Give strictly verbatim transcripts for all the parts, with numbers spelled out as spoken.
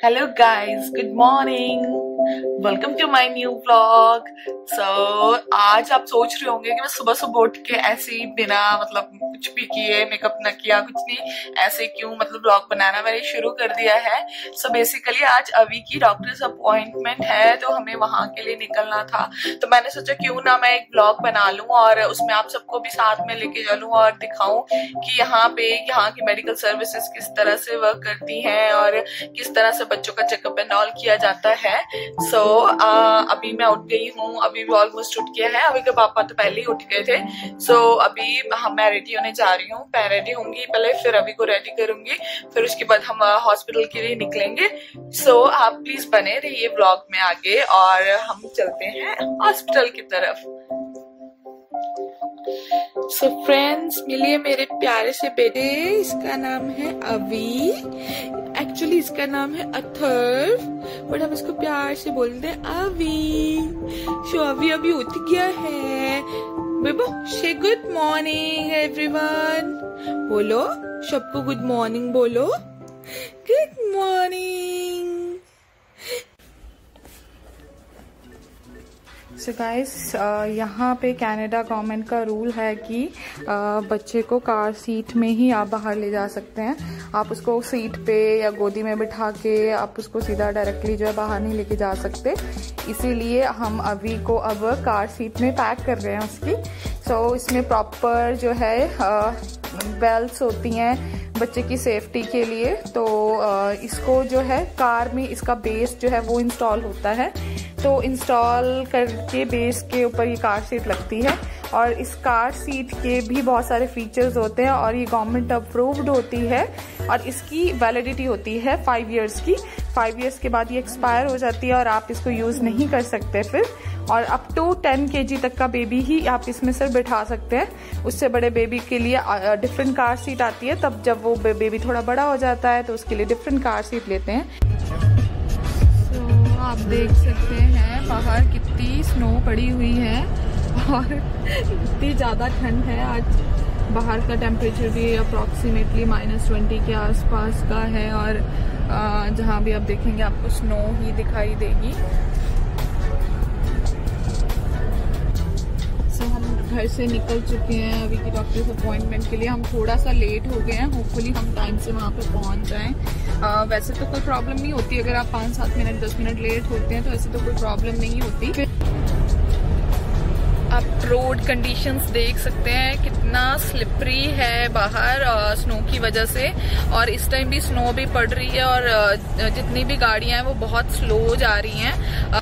Hello guys, good morning. Welcome to my new vlog. So आज आप सोच रहे होंगे कि मैं सुबह सुबह उठ के ऐसे ही बिना मतलब कुछ भी किए, मेकअप न किया, कुछ नहीं, ऐसे क्यों मतलब व्लॉग बनाना मैंने शुरू कर दिया है। सो so बेसिकली आज अभी की डॉक्टर्स अपॉइंटमेंट है तो हमें वहां के लिए निकलना था, तो मैंने सोचा क्यों ना मैं एक व्लॉग बना लूं और उसमें आप सबको भी साथ में लेके चलूं और दिखाऊं कि यहाँ पे यहाँ की मेडिकल सर्विसेज किस तरह से वर्क करती हैं और किस तरह से बच्चों का चेकअप एंड ऑल किया जाता है। सो so, uh, अभी मैं उठ गई हूँ, अभी भी ऑलमोस्ट उठ गया है। अभी के पापा तो पहले ही उठ गए थे। सो so, अभी हम मैं रेडी होने जा रही हूँ, मैं रेडी होंगी पहले, फिर अभी को रेडी करूंगी, फिर उसके बाद हम हॉस्पिटल के लिए निकलेंगे। सो so, आप प्लीज बने रहिए व्लॉग में आगे और हम चलते हैं हॉस्पिटल की तरफ। सो so फ्रेंड्स, मिलिए मेरे प्यारे से बेटे, इसका नाम है अवी। एक्चुअली इसका नाम है अथर्व, बट हम इसको प्यार से बोलते हैं अवी। सो so, अभी अभी उठ गया है। बेबो से गुड मॉर्निंग एवरीवन, बोलो सबको गुड मॉर्निंग, बोलो गुड मॉर्निंग। सो गाइस, यहाँ पे कनाडा गवर्नमेंट का रूल है कि uh, बच्चे को कार सीट में ही आप बाहर ले जा सकते हैं। आप उसको सीट पे या गोदी में बिठा के आप उसको सीधा डायरेक्टली जो है बाहर नहीं लेके जा सकते, इसीलिए हम अभी को अब कार सीट में पैक कर रहे हैं उसकी। सो so, इसमें प्रॉपर जो है बेल्ट्स uh, होती हैं बच्चे की सेफ्टी के लिए। तो uh, इसको जो है कार में इसका बेस जो है वो इंस्टॉल होता है, तो इंस्टॉल करके बेस के ऊपर ये कार सीट लगती है और इस कार सीट के भी बहुत सारे फीचर्स होते हैं और ये गवर्नमेंट अप्रूव्ड होती है और इसकी वैलिडिटी होती है फाइव इयर्स की। फाइव इयर्स के बाद ये एक्सपायर हो जाती है और आप इसको यूज़ नहीं कर सकते फिर, और अप टू टेन केजी तक का बेबी ही आप इसमें सिर्फ बिठा सकते हैं। उससे बड़े बेबी के लिए डिफरेंट कार सीट आती है, तब जब वो बेबी थोड़ा बड़ा हो जाता है तो उसके लिए डिफरेंट कार सीट लेते हैं। आप देख सकते हैं बाहर कितनी स्नो पड़ी हुई है और इतनी ज़्यादा ठंड है आज। बाहर का टेम्परेचर भी अप्रॉक्सीमेटली माइनस ट्वेंटी के आसपास का है और जहाँ भी आप देखेंगे आपको स्नो ही दिखाई देगी। सो हम घर से निकल चुके हैं अभी की डॉक्टर्स अपॉइंटमेंट के लिए। हम थोड़ा सा लेट हो गए हैं, होपफुली हम टाइम से वहाँ पे पहुँच जाएं। Uh, वैसे तो कोई प्रॉब्लम नहीं होती, अगर आप पाँच सात मिनट दस मिनट लेट होते हैं तो ऐसे तो कोई प्रॉब्लम नहीं होती। आप रोड कंडीशंस देख सकते हैं, कितना स्लिपरी है बाहर स्नो की वजह से, और इस टाइम भी स्नो भी पड़ रही है और जितनी भी गाड़ियां हैं वो बहुत स्लो जा रही हैं।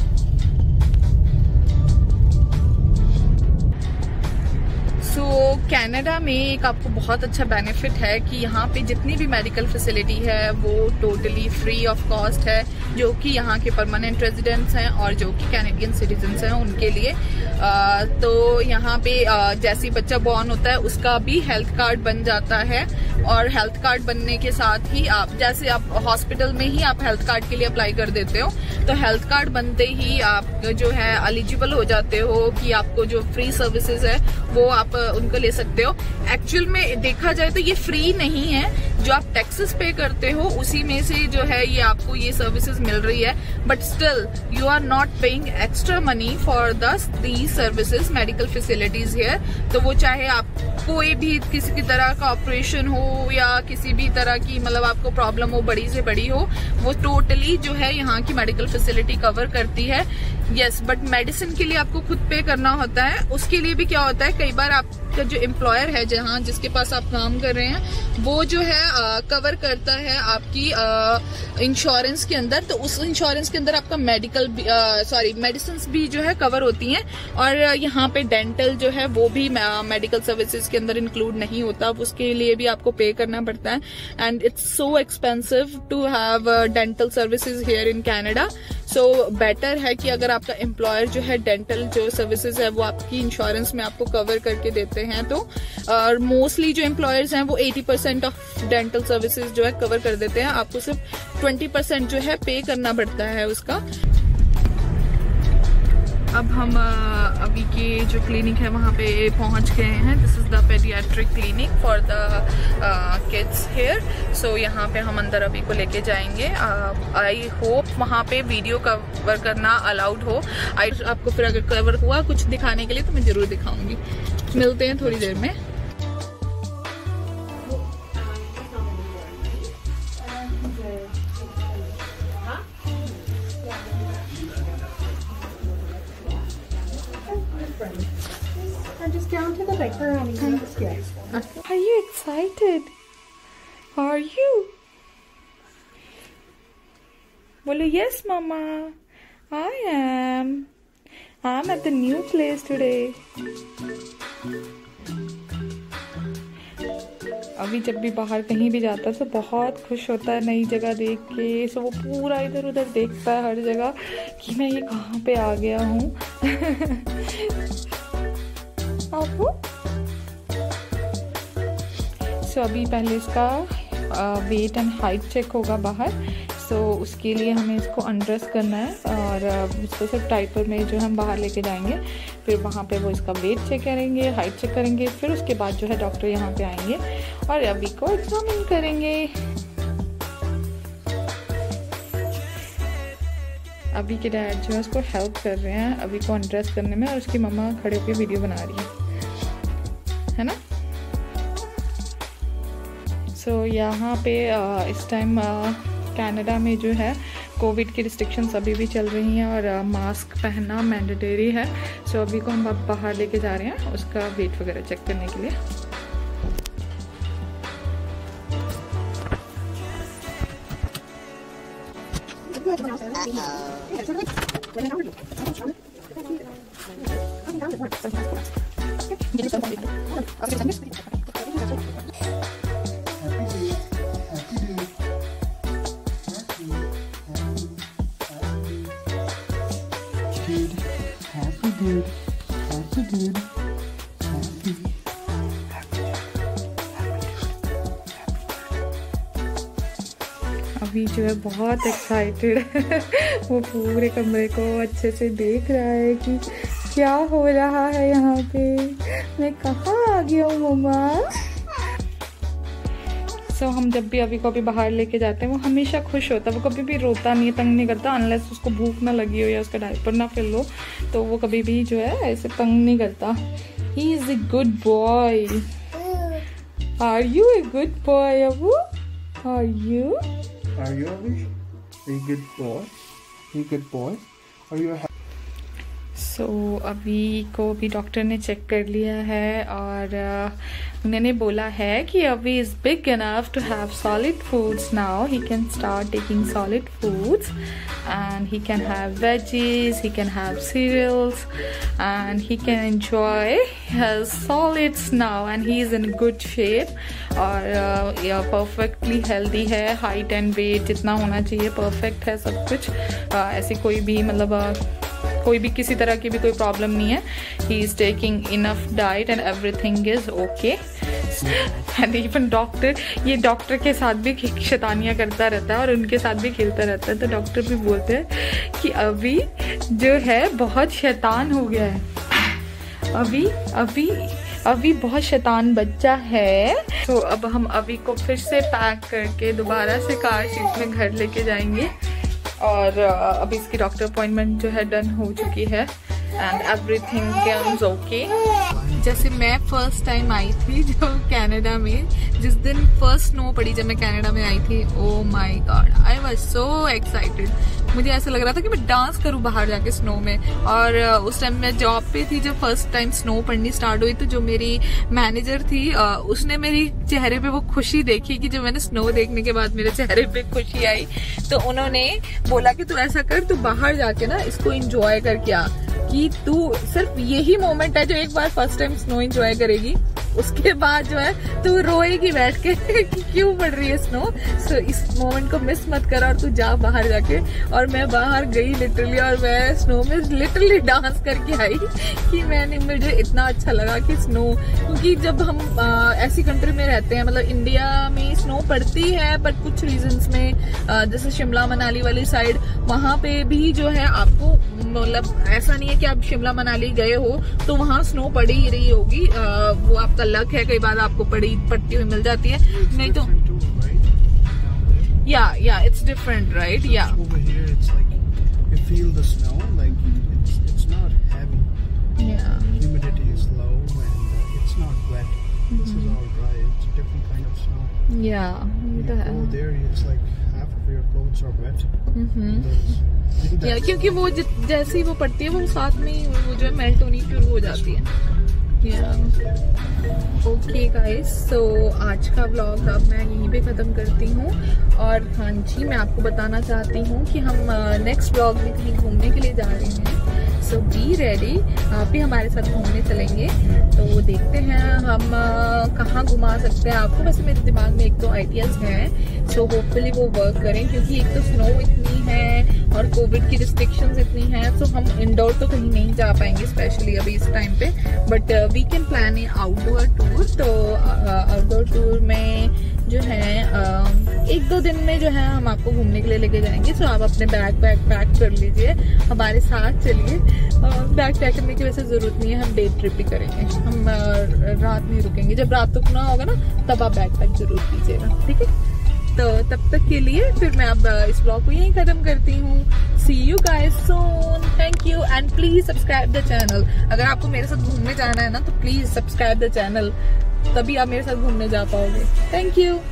सो so, कनाडा में एक आपको बहुत अच्छा बेनिफिट है कि यहाँ पे जितनी भी मेडिकल फैसिलिटी है वो टोटली फ्री ऑफ कॉस्ट है, जो कि यहाँ के परमानेंट रेजिडेंट्स हैं और जो कि कैनेडियन सिटीजन्स हैं उनके लिए। आ, तो यहाँ पे आ, जैसे ही बच्चा बॉर्न होता है उसका भी हेल्थ कार्ड बन जाता है, और हेल्थ कार्ड बनने के साथ ही आप जैसे आप हॉस्पिटल में ही आप हेल्थ कार्ड के लिए अप्लाई कर देते हो, तो हेल्थ कार्ड बनते ही आप जो है एलिजिबल हो जाते हो कि आपको जो फ्री सर्विसेज है वो आप उनको ले सकते हो। एक्चुअल में देखा जाए तो ये फ्री नहीं है, जो आप टैक्सेस पे करते हो उसी में से जो है ये आपको ये सर्विसेज मिल रही है, but still you are not paying extra money for this the services medical facilities here. तो वो चाहे आप कोई भी किसी की तरह का ऑपरेशन हो या किसी भी तरह की मतलब आपको प्रॉब्लम हो, बड़ी से बड़ी हो, वो टोटली जो है यहाँ की मेडिकल फैसिलिटी कवर करती है। यस, बट मेडिसिन के लिए आपको खुद पे करना होता है। उसके लिए भी क्या होता है, कई बार आपका जो एम्प्लॉयर है जहाँ जिसके पास आप काम कर रहे हैं वो जो है आ, कवर करता है आपकी इंश्योरेंस के अंदर, तो उस इंश्योरेंस के अंदर आपका मेडिकल सॉरी मेडिसिन भी जो है कवर होती हैं। और यहाँ पे डेंटल जो है वो भी मेडिकल सर्विसेज के अंदर इंक्लूड नहीं होता, उसके लिए भी आपको पे करना पड़ता है, and it's so expensive to have dental services here in Canada. So better है कि अगर आपका एम्प्लॉयर जो है डेंटल जो सर्विसेज है वो आपकी इंश्योरेंस में आपको कवर करके देते हैं, तो और मोस्टली जो एम्प्लॉयर्स हैं वो अस्सी परसेंट ऑफ डेंटल सर्विसेज जो है कवर कर देते हैं। आपको सिर्फ बीस परसेंट जो है पे करना पड़ता है उसका। अब हम अभी के जो क्लिनिक है वहाँ पे पहुँच गए हैं। This is the paediatric clinic for the kids here. So यहाँ पे हम अंदर अभी को लेके जाएंगे। आई uh, होप वहाँ पे वीडियो कवर करना अलाउड हो। आई आपको फिर अगर कवर हुआ कुछ दिखाने के लिए तो मैं ज़रूर दिखाऊंगी। मिलते हैं थोड़ी देर में। And just down to the macaroni. Yes. Are you excited? Are you? Bolo, yes, Mama. I am. I'm at the new place today. अभी जब भी बाहर कहीं भी जाता है तो बहुत खुश होता है नई जगह देख के। सो वो पूरा इधर उधर देखता है हर जगह कि मैं ये कहाँ पे आ गया हूँ। आपको सो अभी पहले इसका वेट एंड हाइट चेक होगा बाहर। सो so, उसके लिए हमें इसको अनड्रेस करना है और इसको सिर्फ डायपर में जो हम बाहर लेके जाएंगे। फिर वहाँ पे वो इसका वेट चेक करेंगे, हाइट चेक करेंगे। फिर उसके बाद जो है डॉक्टर यहाँ पे आएंगे और अभी को एग्जामिन करेंगे। अभी के डैड जो है उसको हेल्प कर रहे हैं अभी को अनड्रेस करने में और उसकी मम्मा खड़े होकर वीडियो बना रही है, है ना। सो so, यहाँ पे इस टाइम कनाडा में जो है कोविड की रिस्ट्रिक्शंस अभी भी चल रही हैं और मास्क पहनना मैंडेटरी है। सो so, अभी को हम अब बाहर लेके जा रहे हैं उसका वेट वगैरह चेक करने के लिए। Happy dude, happy dude, happy, happy, अभी जो है बहुत एक्साइटेड है। वो पूरे कमरे को अच्छे से देख रहा है कि क्या हो रहा है यहाँ पे, मैं कहाँ आ गया हूँ मम्मा। सो so, हम जब भी अभी को अभी बाहर लेके जाते हैं वो हमेशा खुश होता है। वो कभी भी रोता नहीं है, तंग नहीं करता, अनलेस उसको भूख ना लगी हो या उसका डायपर ना फिल हो तो वो कभी भी जो है ऐसे तंग नहीं करता। He is a good boy. Are you a good boy Abu? Are you? Are you a good boy? Are you a good boy? Are you a so so, Abhi को भी डॉक्टर ने चेक कर लिया है और uh, उन्होंने बोला है कि Abhi is big enough to have solid foods now. He can start taking solid foods and he can have veggies, he can have cereals and he can enjoy his solids now and he is in good shape और perfectly healthy है। Height and weight जितना होना चाहिए perfect है सब कुछ। uh, ऐसी कोई भी मतलब uh, कोई भी किसी तरह की भी कोई प्रॉब्लम नहीं है। He is taking enough diet and everything is okay. And even doctor, ये डॉक्टर के साथ भी शैतानियाँ करता रहता है और उनके साथ भी खेलता रहता है। तो डॉक्टर भी बोलते हैं कि अभी जो है बहुत शैतान हो गया है, अभी अभी अभी बहुत शैतान बच्चा है। तो अब हम अभी को फिर से पैक करके दोबारा से कार सीट में घर लेके जाएंगे और अभी इसकी डॉक्टर अपॉइंटमेंट जो है डन हो चुकी है एंड एवरीथिंग इज ओके। जैसे मैं फर्स्ट टाइम आई थी जो कनाडा में, जिस दिन फर्स्ट स्नो पड़ी जब मैं कनाडा में आई थी, oh my god I was so excited. मुझे ऐसा लग रहा था कि मैं डांस करूं बाहर जाके स्नो में। और उस टाइम मैं जॉब पे थी जब फर्स्ट टाइम स्नो पड़नी स्टार्ट हुई, तो जो मेरी मैनेजर थी उसने मेरी चेहरे पे वो खुशी देखी कि जब मैंने स्नो देखने के बाद मेरे चेहरे पे खुशी आई, तो उन्होंने बोला कि तू ऐसा कर, तू बाहर जाके ना इसको एंजॉय करके आ, कि तू सिर्फ यही मोमेंट है जो एक बार फर्स्ट टाइम स्नो एंजॉय करेगी, उसके बाद जो है तो रोएगी बैठ के कि क्यों पड़ रही है स्नो। सो so, इस मोमेंट को मिस मत कर और तू जा बाहर जाके। और मैं बाहर गई लिटरली, और मैं स्नो में लिटरली डांस करके आई कि मैंने मुझे इतना अच्छा लगा कि स्नो, क्योंकि जब हम आ, ऐसी कंट्री में रहते हैं, मतलब इंडिया में स्नो पड़ती है बट कुछ रीजंस में, आ, जैसे शिमला मनाली वाली साइड, वहां पे भी जो है आपको, मतलब ऐसा नहीं है कि आप शिमला मनाली गए हो तो वहाँ स्नो पड़ी ही रही होगी, आ, वो आपका लक है, कई बार आपको पड़ी पड़ती हुई मिल जाती है, नहीं तो या या इट्स डिफरेंट राइट। या या या क्योंकि वो जैसे ही वो पड़ती है वो साथ में ही वो जो है मेल्ट होनी शुरू हो जाती है। ओके गाइस, सो आज का व्लॉग अब मैं यहीं पे ख़त्म करती हूँ। और हाँ जी, मैं आपको बताना चाहती हूँ कि हम नेक्स्ट व्लॉग में कहीं घूमने के लिए जा रहे हैं। सो बी रेडी, आप भी हमारे साथ घूमने चलेंगे, तो देखते हैं हम कहाँ घुमा सकते हैं आपको। वैसे मेरे दिमाग में एक दो आइडियाज़ हैं, सो होपफुली वो वर्क करें, क्योंकि एक तो स्नो इतनी है और कोविड की रिस्ट्रिक्शंस इतनी हैं, तो हम इंडोर तो कहीं नहीं जा पाएंगे स्पेशली अभी इस टाइम पे, but we can plan a outdoor tour. तो आउटडोर टूर में जो है uh, एक दो दिन में जो है हम आपको घूमने के लिए लेके जाएंगे। सो आप अपने बैग बैग पैक कर लीजिए, हमारे साथ चलिए। बैग पैक करने की वैसे जरूरत नहीं है, हम डे ट्रिप ही करेंगे, हम uh, रात नहीं रुकेंगे। जब रात रुकना होगा ना तब आप बैग पैक जरूर कीजिएगा, ठीक है। तो तब तक के लिए फिर मैं अब इस ब्लॉग को यहीं खत्म करती हूँ। See you guys soon, thank you and please subscribe the channel. अगर आपको मेरे साथ घूमने जाना है ना तो प्लीज सब्सक्राइब द चैनल, तभी आप मेरे साथ घूमने जा पाओगे। Thank you.